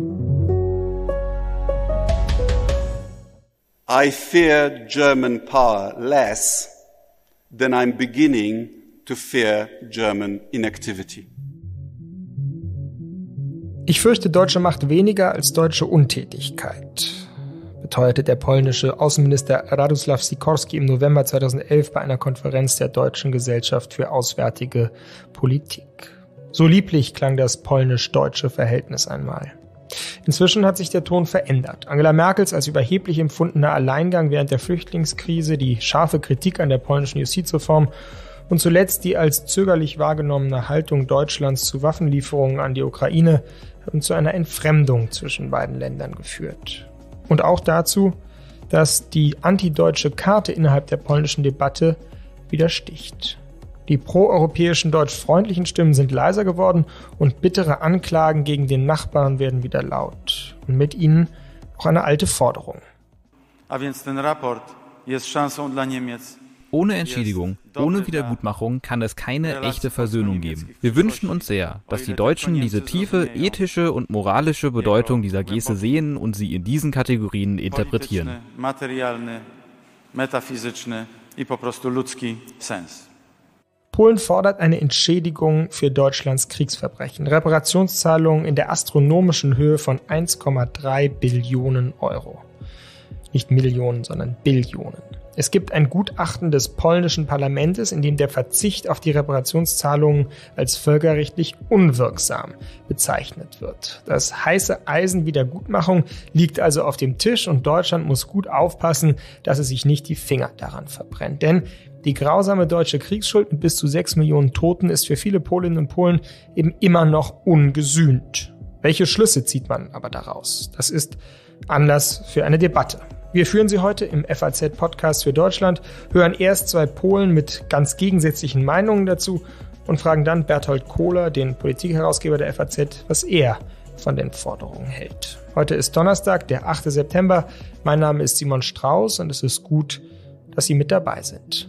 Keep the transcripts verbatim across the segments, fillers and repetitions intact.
I fear German power less than I'm beginning to fear German inactivity. Ich fürchte deutsche Macht weniger als deutsche Untätigkeit, beteuerte der polnische Außenminister Radosław Sikorski im November zweitausendelf bei einer Konferenz der Deutschen Gesellschaft für Auswärtige Politik. So lieblich klang das polnisch-deutsche Verhältnis einmal. Inzwischen hat sich der Ton verändert. Angela Merkels als überheblich empfundener Alleingang während der Flüchtlingskrise, die scharfe Kritik an der polnischen Justizreform und zuletzt die als zögerlich wahrgenommene Haltung Deutschlands zu Waffenlieferungen an die Ukraine haben zu einer Entfremdung zwischen beiden Ländern geführt. Und auch dazu, dass die antideutsche Karte innerhalb der polnischen Debatte wieder sticht. Die proeuropäischen deutschfreundlichen Stimmen sind leiser geworden und bittere Anklagen gegen den Nachbarn werden wieder laut. Und mit ihnen auch eine alte Forderung. Ohne Entschädigung, ohne Wiedergutmachung kann es keine echte Versöhnung geben. Wir wünschen uns sehr, dass die Deutschen diese tiefe ethische und moralische Bedeutung dieser Geste sehen und sie in diesen Kategorien interpretieren. Polen fordert eine Entschädigung für Deutschlands Kriegsverbrechen. Reparationszahlungen in der astronomischen Höhe von eins Komma drei Billionen Euro. Nicht Millionen, sondern Billionen. Es gibt ein Gutachten des polnischen Parlaments, in dem der Verzicht auf die Reparationszahlungen als völkerrechtlich unwirksam bezeichnet wird. Das heiße Eisen Wiedergutmachung liegt also auf dem Tisch und Deutschland muss gut aufpassen, dass es sich nicht die Finger daran verbrennt. Denn die grausame deutsche Kriegsschuld mit bis zu sechs Millionen Toten ist für viele Polinnen und Polen eben immer noch ungesühnt. Welche Schlüsse zieht man aber daraus? Das ist Anlass für eine Debatte. Wir führen sie heute im F A Z-Podcast für Deutschland, hören erst zwei Polen mit ganz gegensätzlichen Meinungen dazu und fragen dann Berthold Kohler, den Politikherausgeber der F A Z, was er von den Forderungen hält. Heute ist Donnerstag, der achte September. Mein Name ist Simon Strauß und es ist gut, dass Sie mit dabei sind.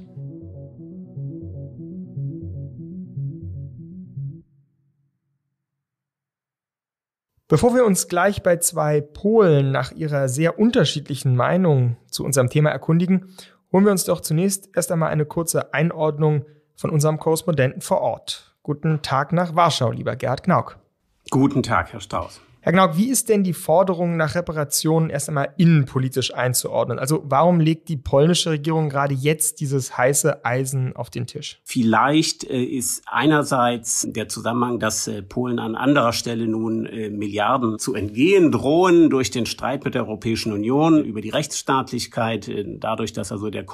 Bevor wir uns gleich bei zwei Polen nach ihrer sehr unterschiedlichen Meinung zu unserem Thema erkundigen, holen wir uns doch zunächst erst einmal eine kurze Einordnung von unserem Korrespondenten vor Ort. Guten Tag nach Warschau, lieber Gerhard Knauk. Guten Tag, Herr Strauß. Herr Knauk, wie ist denn die Forderung nach Reparationen erst einmal innenpolitisch einzuordnen? Also warum legt die polnische Regierung gerade jetzt dieses heiße Eisen auf den Tisch? Vielleicht äh, ist einerseits der Zusammenhang, dass äh, Polen an anderer Stelle nun äh, Milliarden zu entgehen drohen durch den Streit mit der Europäischen Union über die Rechtsstaatlichkeit, äh, dadurch, dass also der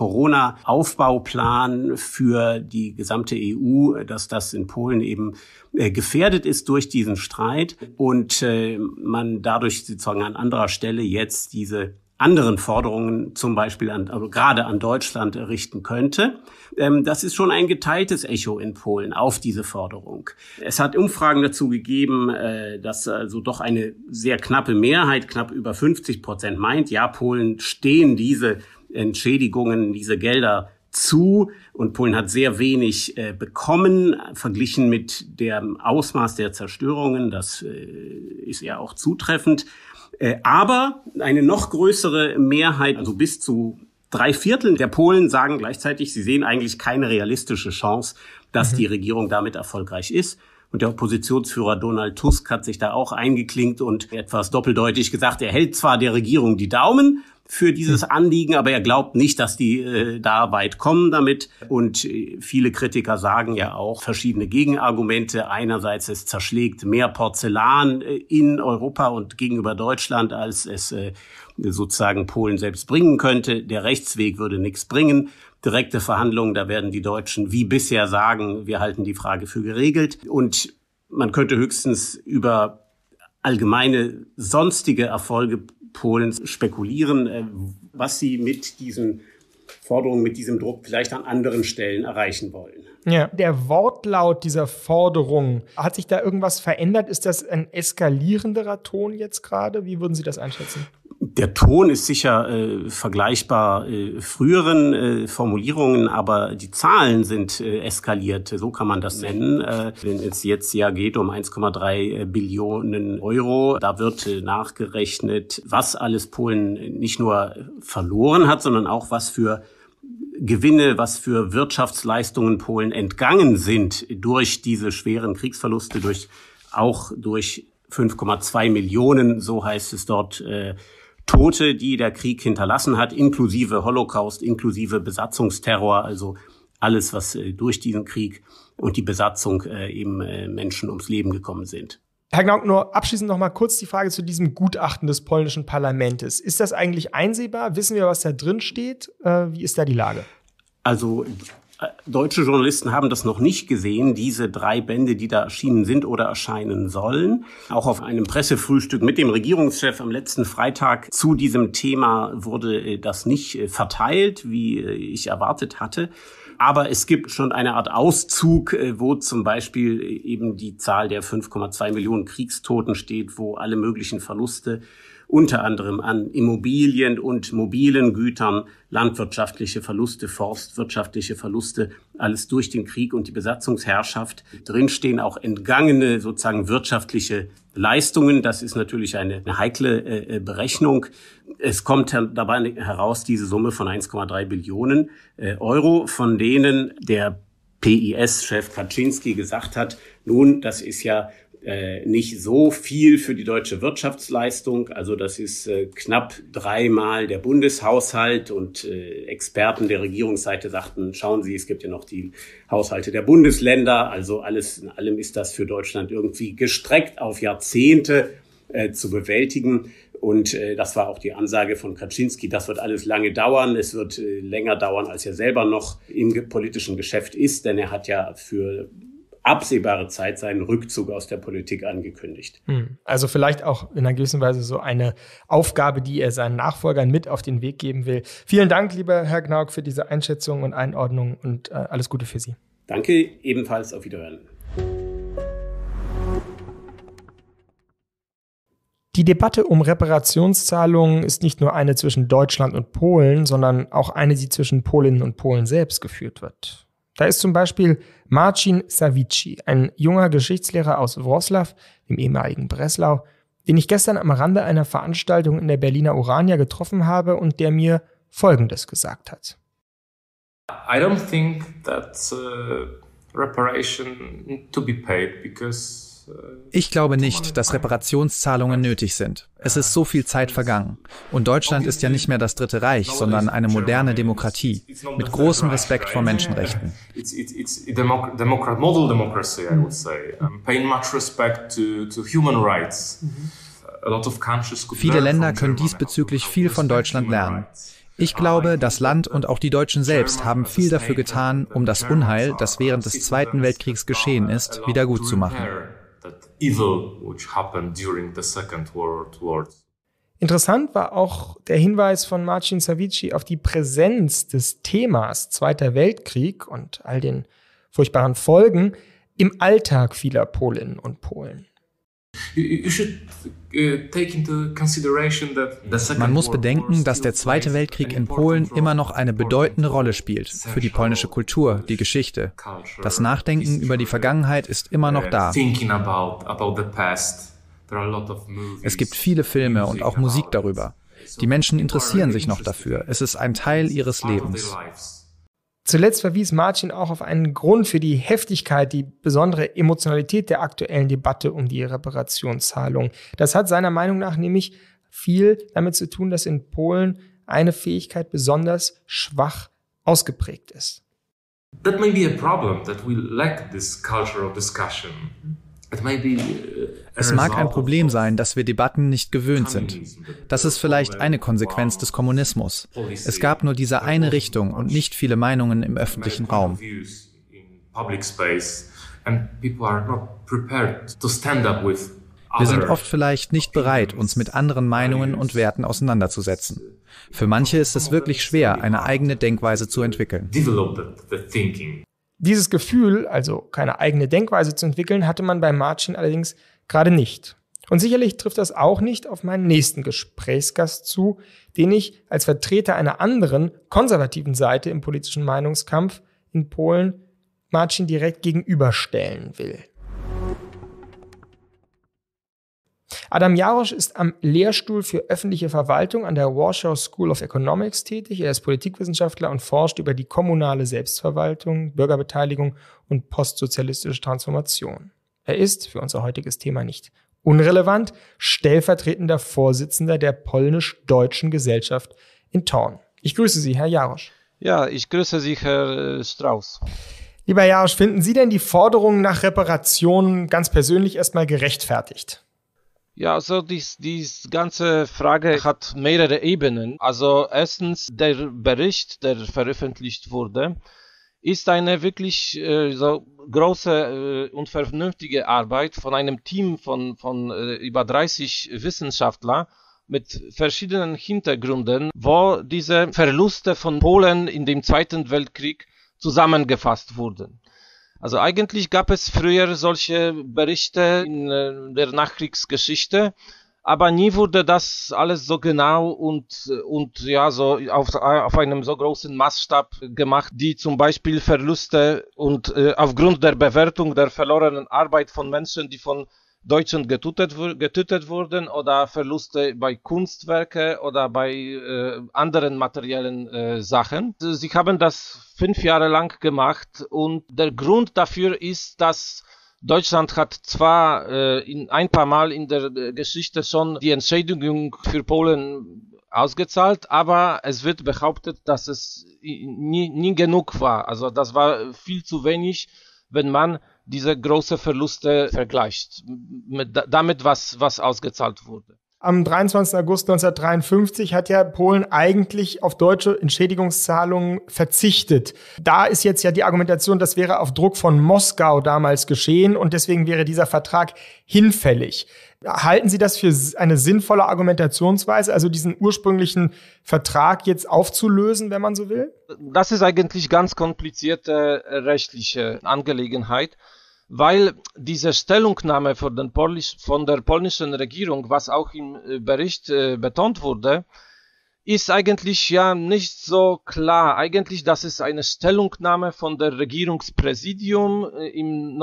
Corona-Aufbauplan für die gesamte E U, äh, dass das in Polen eben äh, gefährdet ist durch diesen Streit und äh, man dadurch sozusagen an anderer Stelle jetzt diese anderen Forderungen zum Beispiel an, also gerade an Deutschland richten könnte. Ähm, das ist schon ein geteiltes Echo in Polen auf diese Forderung. Es hat Umfragen dazu gegeben, äh, dass also doch eine sehr knappe Mehrheit, knapp über fünfzig Prozent meint, ja, Polen stehen diese Entschädigungen, diese Gelder zu und Polen hat sehr wenig äh, bekommen, verglichen mit dem Ausmaß der Zerstörungen. Das äh, ist ja auch zutreffend. Äh, aber eine noch größere Mehrheit, also bis zu drei Viertel der Polen sagen gleichzeitig, sie sehen eigentlich keine realistische Chance, dass mhm. die Regierung damit erfolgreich ist. Und der Oppositionsführer Donald Tusk hat sich da auch eingeklinkt und etwas doppeldeutig gesagt, er hält zwar der Regierung die Daumen für dieses Anliegen, aber er glaubt nicht, dass die äh, da weit kommen damit. Und äh, viele Kritiker sagen ja auch verschiedene Gegenargumente. Einerseits, es zerschlägt mehr Porzellan äh, in Europa und gegenüber Deutschland, als es äh, sozusagen Polen selbst bringen könnte. Der Rechtsweg würde nichts bringen. Direkte Verhandlungen, da werden die Deutschen wie bisher sagen, wir halten die Frage für geregelt. Und man könnte höchstens über allgemeine sonstige Erfolge Polens spekulieren, was sie mit diesen Forderungen, mit diesem Druck vielleicht an anderen Stellen erreichen wollen. Ja, der Wortlaut dieser Forderung, hat sich da irgendwas verändert? Ist das ein eskalierenderer Ton jetzt gerade? Wie würden Sie das einschätzen? Der Ton ist sicher äh, vergleichbar äh, früheren äh, Formulierungen, aber die Zahlen sind äh, eskaliert, so kann man das nennen. Äh, wenn es jetzt ja geht um eins Komma drei Billionen Euro, da wird äh, nachgerechnet, was alles Polen nicht nur verloren hat, sondern auch was für Gewinne, was für Wirtschaftsleistungen Polen entgangen sind durch diese schweren Kriegsverluste, durch auch durch fünf Komma zwei Millionen, so heißt es dort, äh, Tote, die der Krieg hinterlassen hat, inklusive Holocaust, inklusive Besatzungsterror, also alles, was äh, durch diesen Krieg und die Besatzung äh, eben äh, Menschen ums Leben gekommen sind. Herr Gnauk, nur abschließend noch mal kurz die Frage zu diesem Gutachten des polnischen Parlaments. Ist das eigentlich einsehbar? Wissen wir, was da drin steht? Äh, wie ist da die Lage? Also deutsche Journalisten haben das noch nicht gesehen, diese drei Bände, die da erschienen sind oder erscheinen sollen. Auch auf einem Pressefrühstück mit dem Regierungschef am letzten Freitag zu diesem Thema wurde das nicht verteilt, wie ich erwartet hatte. Aber es gibt schon eine Art Auszug, wo zum Beispiel eben die Zahl der fünf Komma zwei Millionen Kriegstoten steht, wo alle möglichen Verluste unter anderem an Immobilien und mobilen Gütern, landwirtschaftliche Verluste, forstwirtschaftliche Verluste, alles durch den Krieg und die Besatzungsherrschaft. Drinstehen auch entgangene sozusagen wirtschaftliche Leistungen. Das ist natürlich eine heikle äh, Berechnung. Es kommt dabei heraus diese Summe von eins Komma drei Billionen äh, Euro, von denen der P I S-Chef Kaczynski gesagt hat, nun, das ist ja Äh, nicht so viel für die deutsche Wirtschaftsleistung. Also das ist äh, knapp dreimal der Bundeshaushalt und äh, Experten der Regierungsseite sagten, schauen Sie, es gibt ja noch die Haushalte der Bundesländer. Also alles in allem ist das für Deutschland irgendwie gestreckt auf Jahrzehnte äh, zu bewältigen. Und äh, das war auch die Ansage von Kaczynski. Das wird alles lange dauern. Es wird äh, länger dauern, als er selber noch im ge- politischen Geschäft ist. Denn er hat ja für absehbare Zeit seinen Rückzug aus der Politik angekündigt. Also vielleicht auch in einer gewissen Weise so eine Aufgabe, die er seinen Nachfolgern mit auf den Weg geben will. Vielen Dank, lieber Herr Gnauk, für diese Einschätzung und Einordnung und äh, alles Gute für Sie. Danke, ebenfalls, auf Wiederhören. Die Debatte um Reparationszahlungen ist nicht nur eine zwischen Deutschland und Polen, sondern auch eine, die zwischen Polinnen und Polen selbst geführt wird. Da ist zum Beispiel Marcin Savici, ein junger Geschichtslehrer aus Wrocław, dem ehemaligen Breslau, den ich gestern am Rande einer Veranstaltung in der Berliner Urania getroffen habe und der mir Folgendes gesagt hat. I don't think that uh, reparation to be paid because Ich glaube nicht, dass Reparationszahlungen nötig sind. Es ist so viel Zeit vergangen. Und Deutschland ist ja nicht mehr das Dritte Reich, sondern eine moderne Demokratie mit großem Respekt vor Menschenrechten. Viele Länder können diesbezüglich viel von Deutschland lernen. Ich glaube, das Land und auch die Deutschen selbst haben viel dafür getan, um das Unheil, das während des Zweiten Weltkriegs geschehen ist, wiedergutzumachen. Interessant war auch der Hinweis von Marcin Savici auf die Präsenz des Themas Zweiter Weltkrieg und all den furchtbaren Folgen im Alltag vieler Polinnen und Polen. Man muss bedenken, dass der Zweite Weltkrieg in Polen immer noch eine bedeutende Rolle spielt für die polnische Kultur, die Geschichte. Das Nachdenken über die Vergangenheit ist immer noch da. Es gibt viele Filme und auch Musik darüber. Die Menschen interessieren sich noch dafür. Es ist ein Teil ihres Lebens. Zuletzt verwies Marcin auch auf einen Grund für die Heftigkeit, die besondere Emotionalität der aktuellen Debatte um die Reparationszahlung. Das hat seiner Meinung nach nämlich viel damit zu tun, dass in Polen eine Fähigkeit besonders schwach ausgeprägt ist. That may be a problem that we lack this culture of discussion. Es mag ein Problem sein, dass wir Debatten nicht gewöhnt sind. Das ist vielleicht eine Konsequenz des Kommunismus. Es gab nur diese eine Richtung und nicht viele Meinungen im öffentlichen Raum. Wir sind oft vielleicht nicht bereit, uns mit anderen Meinungen und Werten auseinanderzusetzen. Für manche ist es wirklich schwer, eine eigene Denkweise zu entwickeln. Dieses Gefühl, also keine eigene Denkweise zu entwickeln, hatte man bei Marcin allerdings gerade nicht. Und sicherlich trifft das auch nicht auf meinen nächsten Gesprächsgast zu, den ich als Vertreter einer anderen, konservativen Seite im politischen Meinungskampf in Polen Marcin direkt gegenüberstellen will. Adam Jarosz ist am Lehrstuhl für öffentliche Verwaltung an der Warsaw School of Economics tätig. Er ist Politikwissenschaftler und forscht über die kommunale Selbstverwaltung, Bürgerbeteiligung und postsozialistische Transformation. Er ist, für unser heutiges Thema nicht unrelevant, stellvertretender Vorsitzender der polnisch-deutschen Gesellschaft in Thorn. Ich grüße Sie, Herr Jarosz. Ja, ich grüße Sie, Herr Strauß. Lieber Jarosz, finden Sie denn die Forderungen nach Reparationen ganz persönlich erstmal gerechtfertigt? Ja, also dies, dies ganze Frage hat mehrere Ebenen. Also erstens, der Bericht, der veröffentlicht wurde, ist eine wirklich äh, so große äh, und vernünftige Arbeit von einem Team von, von äh, über dreißig Wissenschaftlern mit verschiedenen Hintergründen, wo diese Verluste von Polen in dem Zweiten Weltkrieg zusammengefasst wurden. Also eigentlich gab es früher solche Berichte in äh, der Nachkriegsgeschichte, aber nie wurde das alles so genau und, und ja, so auf, auf einem so großen Maßstab gemacht, die zum Beispiel Verluste und äh, aufgrund der Bewertung der verlorenen Arbeit von Menschen, die von Deutschen getötet, getötet wurden, oder Verluste bei Kunstwerken oder bei äh, anderen materiellen äh, Sachen. Sie haben das fünf Jahre lang gemacht und der Grund dafür ist, dass Deutschland hat zwar äh, in ein paar Mal in der Geschichte schon die Entschädigung für Polen ausgezahlt, aber es wird behauptet, dass es nie, nie genug war. Also das war viel zu wenig, wenn man diese großen Verluste vergleicht mit damit, was, was ausgezahlt wurde. Am dreiundzwanzigsten August neunzehnhundertdreiundfünfzig hat ja Polen eigentlich auf deutsche Entschädigungszahlungen verzichtet. Da ist jetzt ja die Argumentation, das wäre auf Druck von Moskau damals geschehen und deswegen wäre dieser Vertrag hinfällig. Halten Sie das für eine sinnvolle Argumentationsweise, also diesen ursprünglichen Vertrag jetzt aufzulösen, wenn man so will? Das ist eigentlich ganz komplizierte rechtliche Angelegenheit, weil diese Stellungnahme von, den Polish, von der polnischen Regierung, was auch im Bericht äh, betont wurde, ist eigentlich ja nicht so klar. Eigentlich, das ist eine Stellungnahme von der Regierungspräsidium äh, im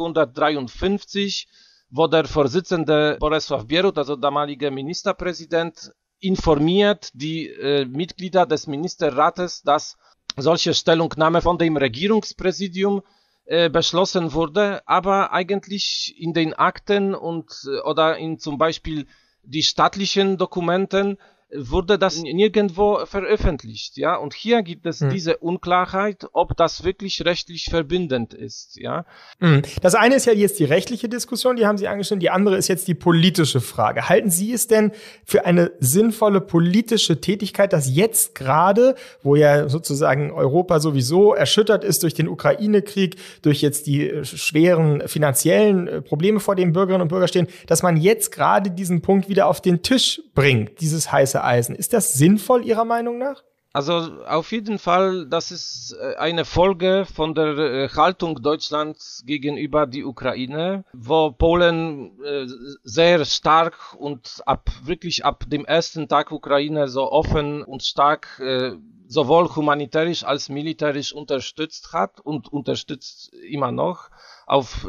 neunzehnhundertdreiundfünfzig, wo der Vorsitzende Bolesław Bierut, also damaliger Ministerpräsident, informiert die äh, Mitglieder des Ministerrates, dass solche Stellungnahme von dem Regierungspräsidium beschlossen wurde, aber eigentlich in den Akten und oder in zum Beispiel die staatlichen Dokumenten wurde das nirgendwo veröffentlicht, ja, und hier gibt es hm. diese Unklarheit, ob das wirklich rechtlich verbindend ist, ja. Hm. Das eine ist ja jetzt die rechtliche Diskussion, die haben Sie angeschnitten, die andere ist jetzt die politische Frage. Halten Sie es denn für eine sinnvolle politische Tätigkeit, dass jetzt gerade, wo ja sozusagen Europa sowieso erschüttert ist durch den Ukraine-Krieg, durch jetzt die schweren finanziellen Probleme, vor denen Bürgerinnen und Bürger stehen, dass man jetzt gerade diesen Punkt wieder auf den Tisch bringt, dieses heiße Eisen. Ist das sinnvoll Ihrer Meinung nach? Also auf jeden Fall, das ist eine Folge von der Haltung Deutschlands gegenüber die Ukraine, wo Polen sehr stark und ab wirklich ab dem ersten Tag Ukraine so offen und stark sowohl humanitärisch als militärisch unterstützt hat und unterstützt immer noch auf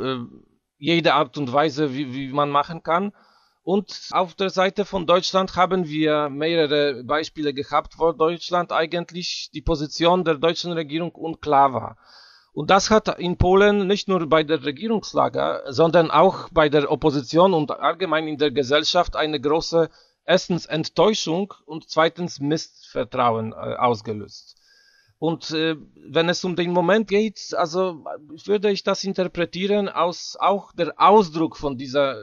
jede Art und Weise, wie, wie man machen kann. Und auf der Seite von Deutschland haben wir mehrere Beispiele gehabt, wo Deutschland eigentlich die Position der deutschen Regierung unklar war. Und das hat in Polen nicht nur bei der Regierungslage, sondern auch bei der Opposition und allgemein in der Gesellschaft eine große, erstens Enttäuschung und zweitens Misstrauen äh, ausgelöst. Und äh, wenn es um den Moment geht, also würde ich das interpretieren als auch der Ausdruck von dieser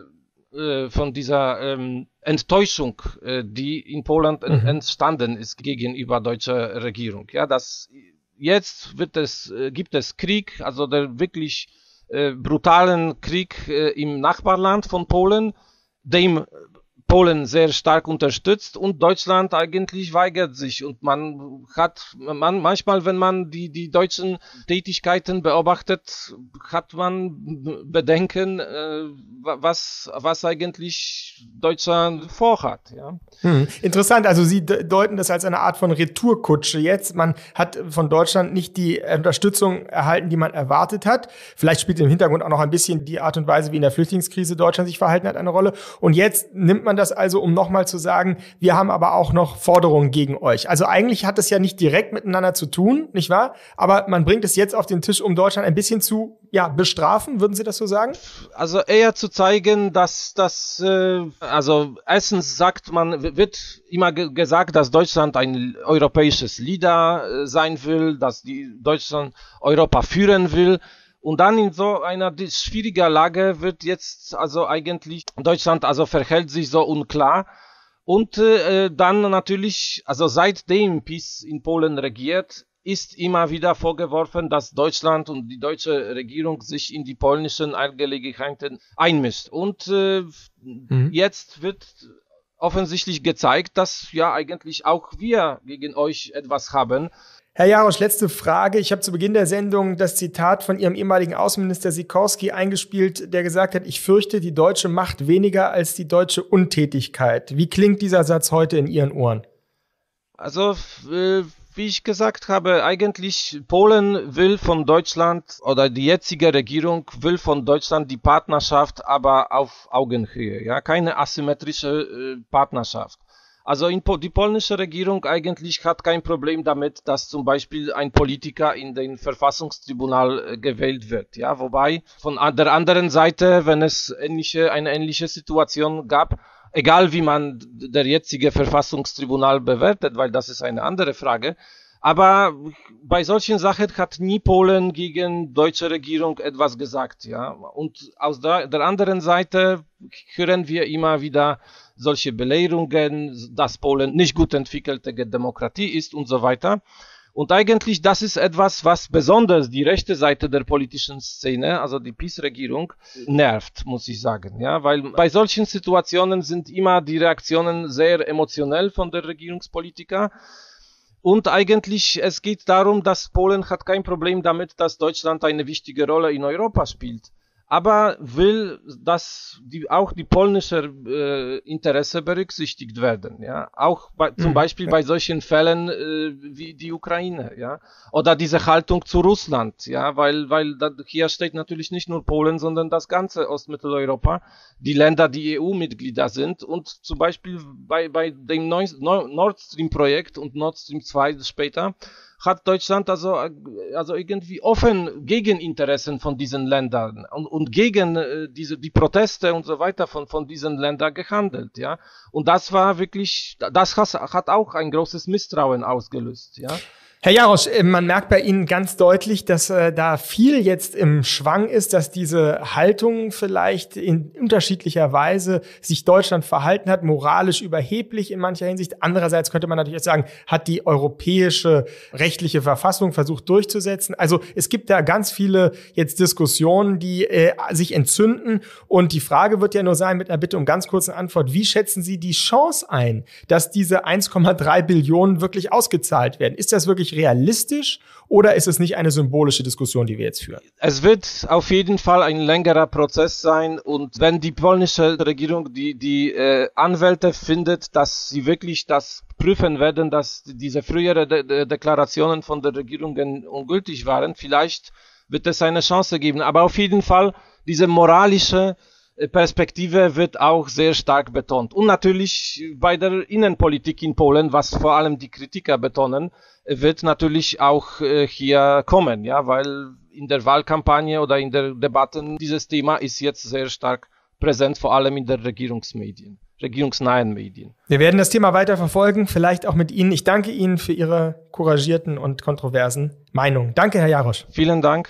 von dieser ähm, Enttäuschung, äh, die in Polen mhm. entstanden ist gegenüber deutscher Regierung. Ja, dass jetzt wird es, äh, gibt es Krieg, also der wirklich äh, brutalen Krieg äh, im Nachbarland von Polen, dem Polen sehr stark unterstützt und Deutschland eigentlich weigert sich. Und man hat, man, manchmal, wenn man die, die deutschen Tätigkeiten beobachtet, hat man Bedenken, äh, was, was eigentlich Deutschland vorhat. Ja. Hm, interessant, also Sie de- deuten das als eine Art von Retourkutsche jetzt. Man hat von Deutschland nicht die Unterstützung erhalten, die man erwartet hat. Vielleicht spielt im Hintergrund auch noch ein bisschen die Art und Weise, wie in der Flüchtlingskrise Deutschland sich verhalten hat, eine Rolle. Und jetzt nimmt man das also, um nochmal zu sagen, wir haben aber auch noch Forderungen gegen euch. Also eigentlich hat es ja nicht direkt miteinander zu tun, nicht wahr? Aber man bringt es jetzt auf den Tisch, um Deutschland ein bisschen zu, ja, bestrafen, würden Sie das so sagen? Also eher zu zeigen, dass das, äh, also erstens sagt man, wird immer ge- gesagt, dass Deutschland ein europäisches Leader äh, sein will, dass die Deutschland Europa führen will. Und dann in so einer schwieriger Lage wird jetzt also eigentlich Deutschland also verhält sich so unklar. Und äh, dann natürlich, also seitdem PiS in Polen regiert, ist immer wieder vorgeworfen, dass Deutschland und die deutsche Regierung sich in die polnischen Angelegenheiten einmischt. Und äh, mhm. jetzt wird offensichtlich gezeigt, dass ja eigentlich auch wir gegen euch etwas haben. Herr Jarosch, letzte Frage. Ich habe zu Beginn der Sendung das Zitat von Ihrem ehemaligen Außenminister Sikorski eingespielt, der gesagt hat, ich fürchte, die deutsche Macht weniger als die deutsche Untätigkeit. Wie klingt dieser Satz heute in Ihren Ohren? Also, äh, wie ich gesagt habe, eigentlich Polen will von Deutschland oder die jetzige Regierung will von Deutschland die Partnerschaft, aber auf Augenhöhe, ja, keine asymmetrische äh, Partnerschaft. Also in po- die polnische Regierung eigentlich hat kein Problem damit, dass zum Beispiel ein Politiker in den Verfassungstribunal äh, gewählt wird. Ja, wobei von an der anderen Seite, wenn es ähnliche, eine ähnliche Situation gab, egal wie man der jetzige Verfassungstribunal bewertet, weil das ist eine andere Frage. Aber bei solchen Sachen hat nie Polen gegen deutsche Regierung etwas gesagt, ja. Und aus der, der anderen Seite hören wir immer wieder solche Belehrungen, dass Polen nicht gut entwickelte Demokratie ist und so weiter. Und eigentlich das ist etwas, was besonders die rechte Seite der politischen Szene, also die PiS-Regierung, nervt, muss ich sagen, ja, weil bei solchen Situationen sind immer die Reaktionen sehr emotionell von der Regierungspolitiker. Und eigentlich, es geht darum, dass Polen hat kein Problem damit, dass Deutschland eine wichtige Rolle in Europa spielt. Aber will, dass die, auch die polnische äh, Interesse berücksichtigt werden, ja, auch bei, zum mhm. Beispiel ja. bei solchen Fällen äh, wie die Ukraine, ja, oder diese Haltung zu Russland, ja, weil weil da, hier steht natürlich nicht nur Polen, sondern das ganze Ostmitteleuropa, die Länder, die E U-Mitglieder sind und zum Beispiel bei bei dem Nord Stream-Projekt und Nord Stream zwei später hat Deutschland also, also irgendwie offen gegen Interessen von diesen Ländern und, und gegen äh, diese, die Proteste und so weiter von, von diesen Ländern gehandelt, ja. Und das war wirklich, das hat, hat auch ein großes Misstrauen ausgelöst, ja. Herr Jarosch, man merkt bei Ihnen ganz deutlich, dass äh, da viel jetzt im Schwang ist, dass diese Haltung vielleicht in unterschiedlicher Weise sich Deutschland verhalten hat, moralisch überheblich in mancher Hinsicht. Andererseits könnte man natürlich auch sagen, hat die europäische rechtliche Verfassung versucht durchzusetzen. Also es gibt da ganz viele jetzt Diskussionen, die äh, sich entzünden. Und die Frage wird ja nur sein, mit einer Bitte um ganz kurze Antwort, wie schätzen Sie die Chance ein, dass diese eins Komma drei Billionen wirklich ausgezahlt werden? Ist das wirklich realistisch oder ist es nicht eine symbolische Diskussion, die wir jetzt führen? Es wird auf jeden Fall ein längerer Prozess sein und wenn die polnische Regierung die, die äh, Anwälte findet, dass sie wirklich das prüfen werden, dass diese früheren De- De- Deklarationen von der Regierung ungültig waren, vielleicht wird es eine Chance geben. Aber auf jeden Fall diese moralische Perspektive wird auch sehr stark betont. Und natürlich bei der Innenpolitik in Polen, was vor allem die Kritiker betonen, wird natürlich auch äh, hier kommen, ja, weil in der Wahlkampagne oder in der Debatten dieses Thema ist jetzt sehr stark präsent, vor allem in der Regierungsmedien, regierungsnahen Medien. Wir werden das Thema weiter verfolgen, vielleicht auch mit Ihnen. Ich danke Ihnen für Ihre couragierten und kontroversen Meinungen. Danke, Herr Jarosch. Vielen Dank.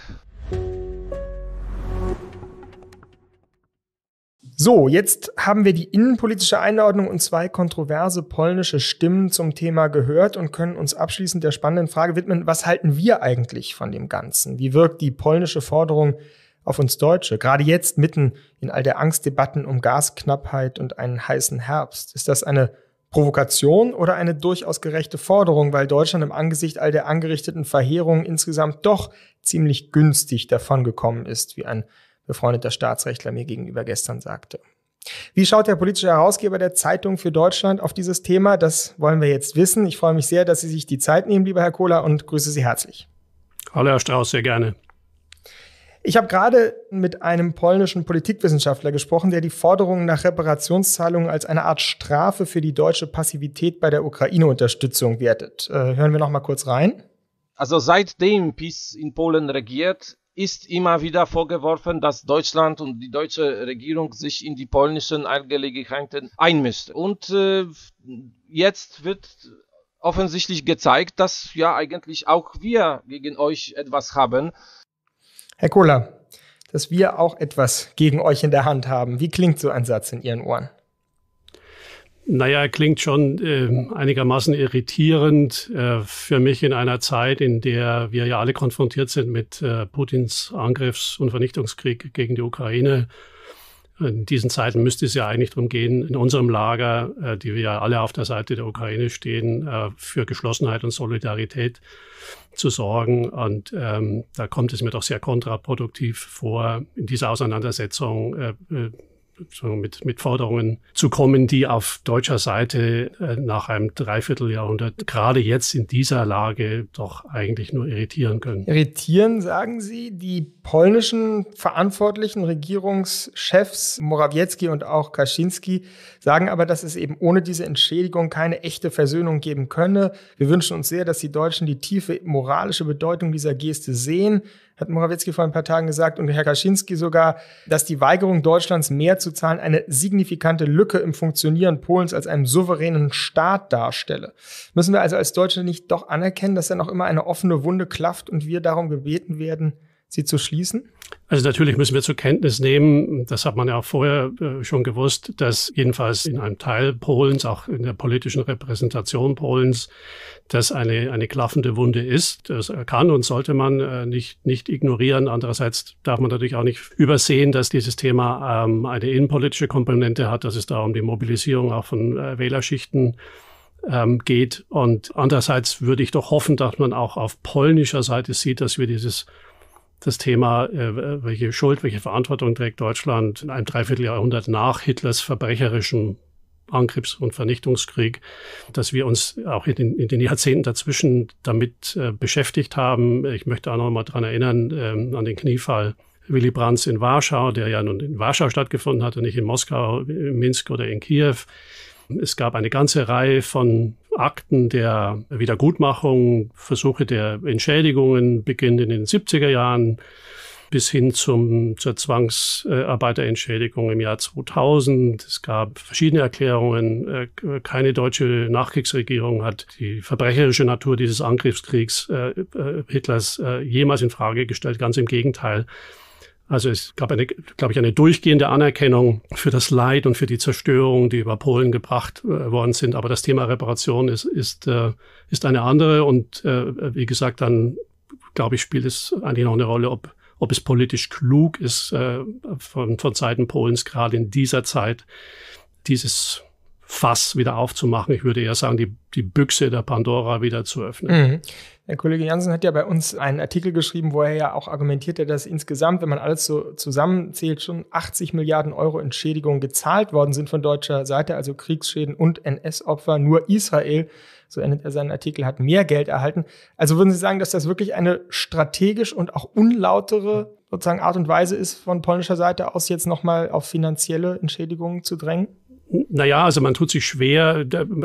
So, jetzt haben wir die innenpolitische Einordnung und zwei kontroverse polnische Stimmen zum Thema gehört und können uns abschließend der spannenden Frage widmen, was halten wir eigentlich von dem Ganzen? Wie wirkt die polnische Forderung auf uns Deutsche, gerade jetzt mitten in all der Angstdebatten um Gasknappheit und einen heißen Herbst? Ist das eine Provokation oder eine durchaus gerechte Forderung, weil Deutschland im Angesicht all der angerichteten Verheerungen insgesamt doch ziemlich günstig davongekommen ist, wie ein befreundeter Staatsrechtler mir gegenüber gestern sagte? Wie schaut der politische Herausgeber der Zeitung für Deutschland auf dieses Thema? Das wollen wir jetzt wissen. Ich freue mich sehr, dass Sie sich die Zeit nehmen, lieber Herr Kohler, und grüße Sie herzlich. Hallo, Herr Strauß, sehr gerne. Ich habe gerade mit einem polnischen Politikwissenschaftler gesprochen, der die Forderungen nach Reparationszahlungen als eine Art Strafe für die deutsche Passivität bei der Ukraine-Unterstützung wertet. Äh, hören wir noch mal kurz rein. Also seitdem PiS in Polen regiert, ist immer wieder vorgeworfen, dass Deutschland und die deutsche Regierung sich in die polnischen Angelegenheiten einmischt. Und äh, jetzt wird offensichtlich gezeigt, dass ja eigentlich auch wir gegen euch etwas haben. Herr Kohler, dass wir auch etwas gegen euch in der Hand haben. Wie klingt so ein Satz in Ihren Ohren? Naja, er klingt schon äh, einigermaßen irritierend äh, für mich in einer Zeit, in der wir ja alle konfrontiert sind mit äh, Putins Angriffs- und Vernichtungskrieg gegen die Ukraine. In diesen Zeiten müsste es ja eigentlich darum gehen, in unserem Lager, äh, die wir ja alle auf der Seite der Ukraine stehen, äh, für Geschlossenheit und Solidarität zu sorgen. Und ähm, da kommt es mir doch sehr kontraproduktiv vor, in dieser Auseinandersetzung äh, mit, mit Forderungen zu kommen, die auf deutscher Seite äh, nach einem Dreivierteljahrhundert, gerade jetzt in dieser Lage, doch eigentlich nur irritieren können. Irritieren, sagen Sie? Die polnischen verantwortlichen Regierungschefs Morawiecki und auch Kaczynski sagen aber, dass es eben ohne diese Entschädigung keine echte Versöhnung geben könne. Wir wünschen uns sehr, dass die Deutschen die tiefe moralische Bedeutung dieser Geste sehen, hat Morawiecki vor ein paar Tagen gesagt, und Herr Kaczynski sogar, dass die Weigerung Deutschlands mehr zu zahlen eine signifikante Lücke im Funktionieren Polens als einem souveränen Staat darstelle. Müssen wir also als Deutsche nicht doch anerkennen, dass da noch immer eine offene Wunde klafft und wir darum gebeten werden, sie zu schließen? Also natürlich müssen wir zur Kenntnis nehmen, das hat man ja auch vorher äh, schon gewusst, dass jedenfalls in einem Teil Polens, auch in der politischen Repräsentation Polens, das eine eine klaffende Wunde ist. Das kann und sollte man äh, nicht nicht ignorieren. Andererseits darf man natürlich auch nicht übersehen, dass dieses Thema ähm, eine innenpolitische Komponente hat, dass es da um die Mobilisierung auch von äh, Wählerschichten ähm, geht. Und andererseits würde ich doch hoffen, dass man auch auf polnischer Seite sieht, dass wir dieses das Thema, äh, welche Schuld, welche Verantwortung trägt Deutschland in einem Dreivierteljahrhundert nach Hitlers verbrecherischem Angriffs- und Vernichtungskrieg, dass wir uns auch in den, in den Jahrzehnten dazwischen damit äh, beschäftigt haben. Ich möchte auch noch mal dran erinnern, ähm, an den Kniefall Willy Brandts in Warschau, der ja nun in Warschau stattgefunden hatte, nicht in Moskau, in Minsk oder in Kiew. Es gab eine ganze Reihe von Akten der Wiedergutmachung, Versuche der Entschädigungen, beginnend in den siebziger Jahren bis hin zum, zur Zwangsarbeiterentschädigung im Jahr zweitausend. Es gab verschiedene Erklärungen. Keine deutsche Nachkriegsregierung hat die verbrecherische Natur dieses Angriffskriegs äh, Hitlers äh, jemals in Frage gestellt. Ganz im Gegenteil. Also es gab eine, glaube ich, eine durchgehende Anerkennung für das Leid und für die Zerstörung, die über Polen gebracht äh, worden sind. Aber das Thema Reparation ist ist äh, ist eine andere. Und äh, wie gesagt, dann glaube ich, spielt es eigentlich noch eine Rolle, ob ob es politisch klug ist, äh, von von Seiten Polens gerade in dieser Zeit dieses Fass wieder aufzumachen. Ich würde eher sagen, die die Büchse der Pandora wieder zu öffnen. Mhm. Der Kollege Jansen hat ja bei uns einen Artikel geschrieben, wo er ja auch argumentiert hat, dass insgesamt, wenn man alles so zusammenzählt, schon achtzig Milliarden Euro Entschädigungen gezahlt worden sind von deutscher Seite, also Kriegsschäden und N S-Opfer. Nur Israel, so endet er seinen Artikel, hat mehr Geld erhalten. Also würden Sie sagen, dass das wirklich eine strategisch und auch unlautere sozusagen Art und Weise ist, von polnischer Seite aus jetzt nochmal auf finanzielle Entschädigungen zu drängen? Naja, also man tut sich schwer,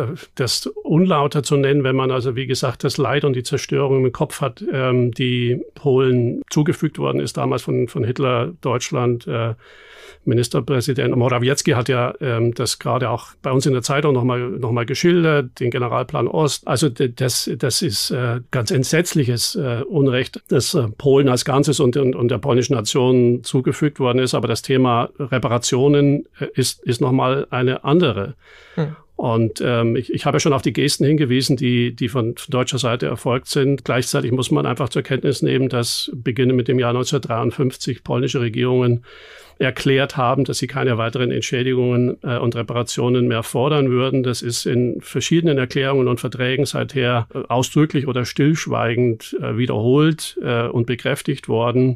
das unlauter zu nennen, wenn man also, wie gesagt, das Leid und die Zerstörung im Kopf hat, die Polen zugefügt worden ist, damals von, von Hitler, Deutschland. Ministerpräsident Morawiecki hat ja ähm, das gerade auch bei uns in der Zeitung nochmal noch mal geschildert, den Generalplan Ost. Also das, das ist äh, ganz entsetzliches äh, Unrecht, das äh, Polen als Ganzes und, und, und der polnischen Nation zugefügt worden ist. Aber das Thema Reparationen äh, ist, ist nochmal eine andere. Hm. Und ähm, ich, ich habe ja schon auf die Gesten hingewiesen, die, die von deutscher Seite erfolgt sind. Gleichzeitig muss man einfach zur Kenntnis nehmen, dass beginnend mit dem Jahr neunzehnhundertdreiundfünfzig polnische Regierungen erklärt haben, dass sie keine weiteren Entschädigungen äh, und Reparationen mehr fordern würden. Das ist in verschiedenen Erklärungen und Verträgen seither äh, ausdrücklich oder stillschweigend äh, wiederholt äh, und bekräftigt worden.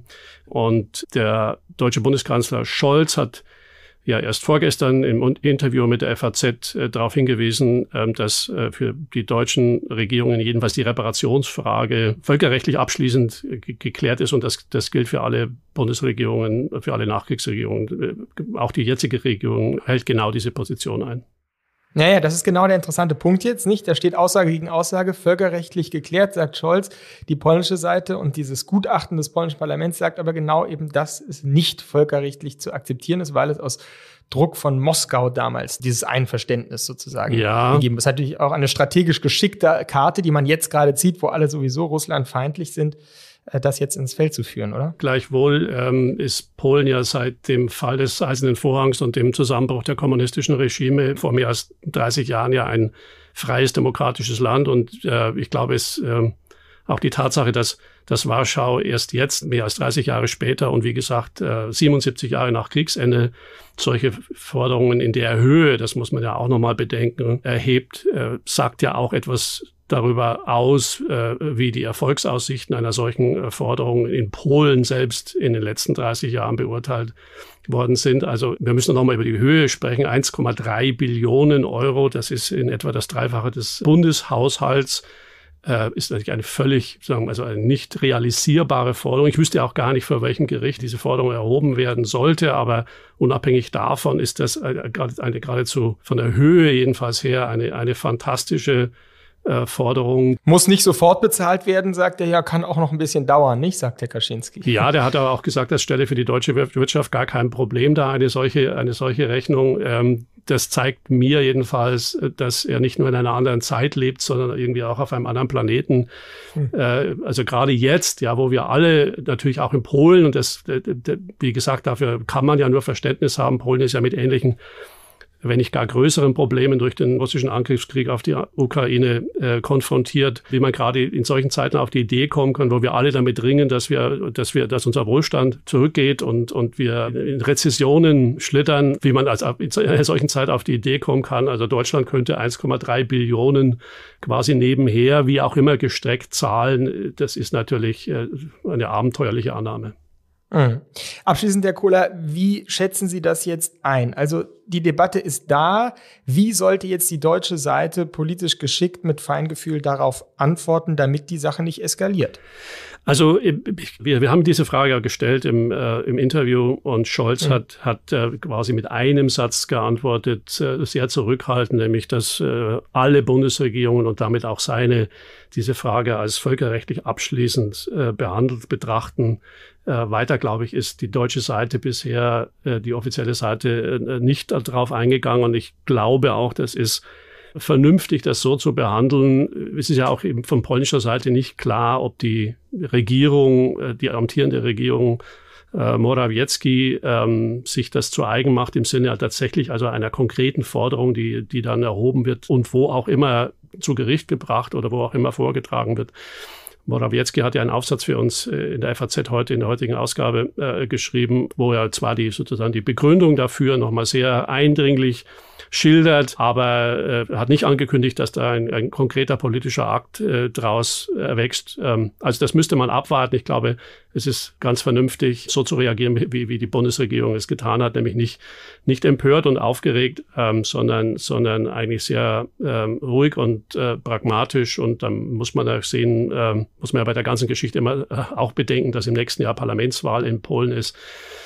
Und der deutsche Bundeskanzler Scholz hat ja erst vorgestern im Interview mit der F A Z äh, darauf hingewiesen, äh, dass äh, für die deutschen Regierungen jedenfalls die Reparationsfrage völkerrechtlich abschließend äh, geklärt ist. Und das, das gilt für alle Bundesregierungen, für alle Nachkriegsregierungen. Äh, auch die jetzige Regierung hält genau diese Position ein. Naja, das ist genau der interessante Punkt jetzt, nicht? Da steht Aussage gegen Aussage, völkerrechtlich geklärt, sagt Scholz, die polnische Seite, und dieses Gutachten des polnischen Parlaments sagt aber genau eben, dass es nicht völkerrechtlich zu akzeptieren ist, weil es aus Druck von Moskau damals dieses Einverständnis sozusagen ja. gegeben ist. Das ist natürlich auch eine strategisch geschickte Karte, die man jetzt gerade zieht, wo alle sowieso russlandfeindlich sind, das jetzt ins Feld zu führen, oder? Gleichwohl ähm, ist Polen ja seit dem Fall des Eisernen Vorhangs und dem Zusammenbruch der kommunistischen Regime vor mehr als dreißig Jahren ja ein freies, demokratisches Land. Und äh, ich glaube, es äh, auch die Tatsache, dass, dass Warschau erst jetzt, mehr als dreißig Jahre später und wie gesagt äh, siebenundsiebzig Jahre nach Kriegsende, solche Forderungen in der Höhe, das muss man ja auch nochmal bedenken, erhebt, äh, sagt ja auch etwas darüber aus, äh, wie die Erfolgsaussichten einer solchen äh, Forderung in Polen selbst in den letzten dreißig Jahren beurteilt worden sind. Also wir müssen noch mal über die Höhe sprechen. eins Komma drei Billionen Euro, das ist in etwa das Dreifache des Bundeshaushalts. Äh, ist natürlich eine völlig, sagen wir, also eine nicht realisierbare Forderung. Ich wüsste auch gar nicht, vor welchem Gericht diese Forderung erhoben werden sollte, aber unabhängig davon ist das eine, eine geradezu von der Höhe jedenfalls her eine, eine fantastische Forderung. Muss nicht sofort bezahlt werden, sagt er ja, kann auch noch ein bisschen dauern, nicht, sagt der Kaczynski. Ja, der hat aber auch gesagt, das stelle für die deutsche Wirtschaft gar kein Problem dar, eine solche, eine solche Rechnung. Ähm, das zeigt mir jedenfalls, dass er nicht nur in einer anderen Zeit lebt, sondern irgendwie auch auf einem anderen Planeten. Hm. Äh, also gerade jetzt, ja, wo wir alle natürlich auch in Polen, und das, wie gesagt, dafür kann man ja nur Verständnis haben, Polen ist ja mit ähnlichen, wenn nicht gar größeren Problemen durch den russischen Angriffskrieg auf die Ukraine äh, konfrontiert, wie man gerade in solchen Zeiten auf die Idee kommen kann, wo wir alle damit ringen, dass wir, dass wir, dass unser Wohlstand zurückgeht und und wir in Rezessionen schlittern, wie man als in einer solchen Zeit auf die Idee kommen kann. Also Deutschland könnte eins Komma drei Billionen quasi nebenher, wie auch immer gestreckt zahlen. Das ist natürlich äh, eine abenteuerliche Annahme. Mhm. Abschließend, Herr Kohler, wie schätzen Sie das jetzt ein? Also die Debatte ist da. Wie sollte jetzt die deutsche Seite politisch geschickt mit Feingefühl darauf antworten, damit die Sache nicht eskaliert? Also wir, wir haben diese Frage ja gestellt im, äh, im Interview, und Scholz mhm. hat, hat äh, quasi mit einem Satz geantwortet, äh, sehr zurückhaltend, nämlich dass äh, alle Bundesregierungen und damit auch seine diese Frage als völkerrechtlich abschließend äh, behandelt betrachten. Äh, weiter, glaube ich, ist die deutsche Seite bisher, äh, die offizielle Seite, äh, nicht darauf eingegangen. Und ich glaube auch, das ist vernünftig, das so zu behandeln. Es ist ja auch eben von polnischer Seite nicht klar, ob die Regierung, äh, die amtierende Regierung äh, Morawiecki ähm, sich das zu eigen macht, im Sinne tatsächlich also einer konkreten Forderung, die, die dann erhoben wird und wo auch immer zu Gericht gebracht oder wo auch immer vorgetragen wird. Morawiecki hat ja einen Aufsatz für uns in der F A Z heute, in der heutigen Ausgabe äh, geschrieben, wo er zwar die sozusagen die Begründung dafür nochmal sehr eindringlich schildert, aber äh, hat nicht angekündigt, dass da ein, ein konkreter politischer Akt äh, draus erwächst. Ähm, also das müsste man abwarten. Ich glaube, es ist ganz vernünftig, so zu reagieren, wie, wie die Bundesregierung es getan hat, nämlich nicht, nicht empört und aufgeregt, ähm, sondern, sondern eigentlich sehr ähm, ruhig und äh, pragmatisch. Und dann muss man auch sehen, ähm, muss man ja bei der ganzen Geschichte immer äh, auch bedenken, dass im nächsten Jahr Parlamentswahl in Polen ist.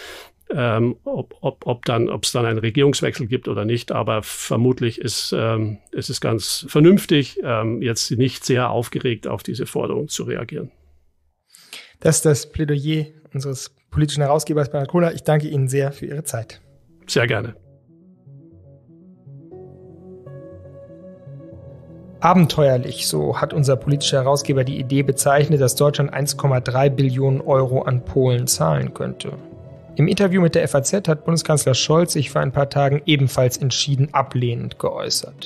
Ähm, ob, ob, ob dann, ob es dann einen Regierungswechsel gibt oder nicht, aber vermutlich ist ähm, es ist ganz vernünftig, ähm, jetzt nicht sehr aufgeregt auf diese Forderung zu reagieren. Das ist das Plädoyer unseres politischen Herausgebers Bernhard Kohler. Ich danke Ihnen sehr für Ihre Zeit. Sehr gerne. Abenteuerlich, so hat unser politischer Herausgeber die Idee bezeichnet, dass Deutschland eins Komma drei Billionen Euro an Polen zahlen könnte. Im Interview mit der F A Z hat Bundeskanzler Scholz sich vor ein paar Tagen ebenfalls entschieden ablehnend geäußert.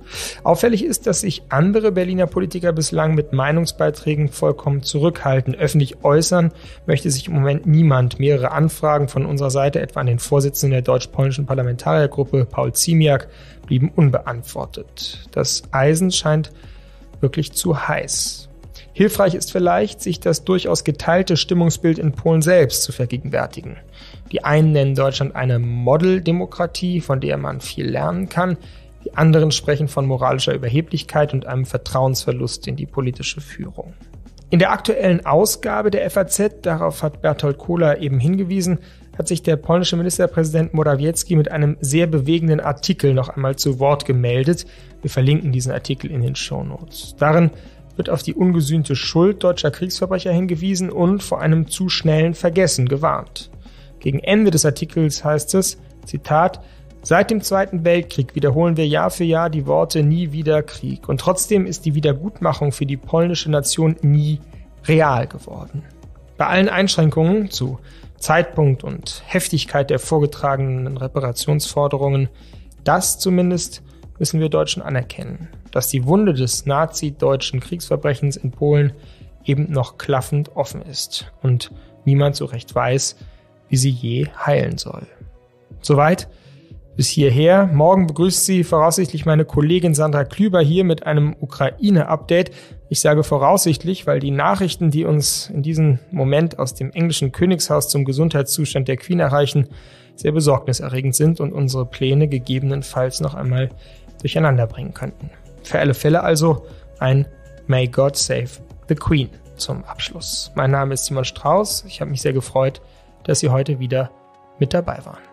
Auffällig ist, dass sich andere Berliner Politiker bislang mit Meinungsbeiträgen vollkommen zurückhalten. Öffentlich äußern möchte sich im Moment niemand. Mehrere Anfragen von unserer Seite, etwa an den Vorsitzenden der deutsch-polnischen Parlamentariergruppe, Paul Ziemiak, blieben unbeantwortet. Das Eisen scheint wirklich zu heiß. Hilfreich ist vielleicht, sich das durchaus geteilte Stimmungsbild in Polen selbst zu vergegenwärtigen. Die einen nennen Deutschland eine Modeldemokratie, von der man viel lernen kann. Die anderen sprechen von moralischer Überheblichkeit und einem Vertrauensverlust in die politische Führung. In der aktuellen Ausgabe der F A Z, darauf hat Bertolt Kohler eben hingewiesen, hat sich der polnische Ministerpräsident Morawiecki mit einem sehr bewegenden Artikel noch einmal zu Wort gemeldet. Wir verlinken diesen Artikel in den Shownotes. Darin wird auf die ungesühnte Schuld deutscher Kriegsverbrecher hingewiesen und vor einem zu schnellen Vergessen gewarnt. Gegen Ende des Artikels heißt es, Zitat, seit dem Zweiten Weltkrieg wiederholen wir Jahr für Jahr die Worte nie wieder Krieg. Und trotzdem ist die Wiedergutmachung für die polnische Nation nie real geworden. Bei allen Einschränkungen zu Zeitpunkt und Heftigkeit der vorgetragenen Reparationsforderungen, das zumindest müssen wir Deutschen anerkennen, dass die Wunde des nazi-deutschen Kriegsverbrechens in Polen eben noch klaffend offen ist und niemand so recht weiß, wie sie je heilen soll. Soweit bis hierher. Morgen begrüßt Sie voraussichtlich meine Kollegin Sandra Klüber hier mit einem Ukraine-Update. Ich sage voraussichtlich, weil die Nachrichten, die uns in diesem Moment aus dem englischen Königshaus zum Gesundheitszustand der Queen erreichen, sehr besorgniserregend sind und unsere Pläne gegebenenfalls noch einmal durcheinander bringen könnten. Für alle Fälle also ein May God Save the Queen zum Abschluss. Mein Name ist Simon Strauß. Ich habe mich sehr gefreut, dass Sie heute wieder mit dabei waren.